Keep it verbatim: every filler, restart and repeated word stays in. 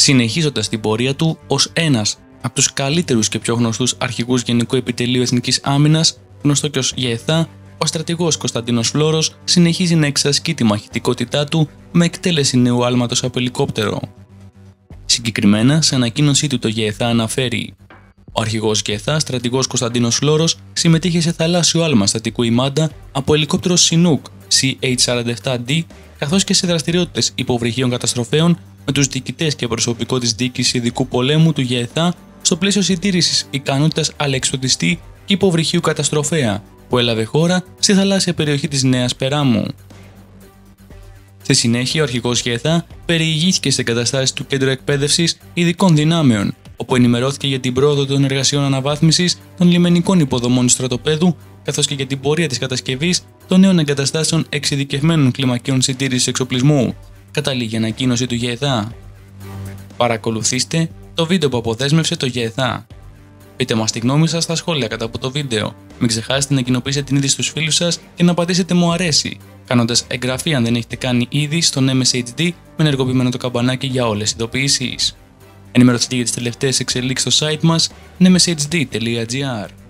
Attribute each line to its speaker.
Speaker 1: συνεχίζοντας την πορεία του ως ένας από τους καλύτερους και πιο γνωστούς αρχηγούς Γενικού Επιτελείου Εθνικής Άμυνας, γνωστό και ως ΓΕΘΑ, ο στρατηγός Κωνσταντίνος Φλόρος συνεχίζει να εξασκεί τη μαχητικότητά του με εκτέλεση νέου άλματος από ελικόπτερο. Συγκεκριμένα, σε ανακοίνωσή του το ΓΕΘΑ αναφέρει: ο αρχηγός ΓΕΘΑ, στρατηγός Κωνσταντίνος Φλόρος, συμμετείχε σε θαλάσσιο άλμα στατικού ημάντα από ελικόπτερο Σινούκ σι έιτς σαράντα επτά ντι, καθώς και σε δραστηριότητες υποβρυχίων καταστροφέων με τους διοικητές και προσωπικό της διοίκησης ειδικού πολέμου του ΓΕΘΑ στο πλαίσιο συντήρησης ικανότητας αλεξιπτωτιστή και υποβρυχίου καταστροφέα, που έλαβε χώρα στη θαλάσσια περιοχή της Νέας Περάμου. Στη συνέχεια, ο αρχηγός ΓΕΘΑ περιηγήθηκε σε εγκαταστάσεις του Κέντρου Εκπαίδευσης Ειδικών Δυνάμεων, όπου ενημερώθηκε για την πρόοδο των εργασιών αναβάθμισης των λιμενικών υποδομών του στρατοπέδου, καθώς και για την πορεία της κατασκευής των νέων εγκαταστάσεων εξειδικευμένων κλιμακίων συντήρησης εξοπλισμού, καταλήγει η ανακοίνωση του ΓΕΘΑ. Παρακολουθήστε το βίντεο που αποδέσμευσε το ΓΕΘΑ. Πείτε μας τη γνώμη σας στα σχόλια κάτω από το βίντεο. Μην ξεχάσετε να κοινοποιήσετε την είδηση στους φίλους σας και να πατήσετε μου αρέσει, κάνοντας εγγραφή αν δεν έχετε κάνει ήδη στον εμ ες έιτς ντι με ενεργοποιημένο το καμπανάκι για όλες τις ειδοποιήσεις. Ενημερωθείτε για τις τελευταίες εξελίξεις στο site μας εμ ες έιτς ντι τελεία τζι άρ.